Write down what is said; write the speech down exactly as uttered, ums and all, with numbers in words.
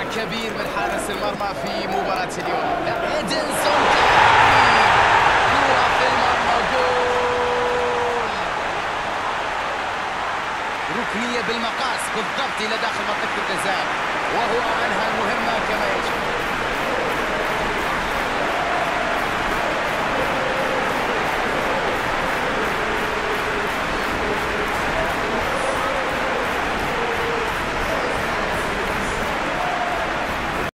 كبير من حارس المرمى في مباراة اليوم. إيدنسون كرة في المرمى، جول، ركنية بالمقاس بالضبط إلى داخل منطقة الجزاء، وهو أنهى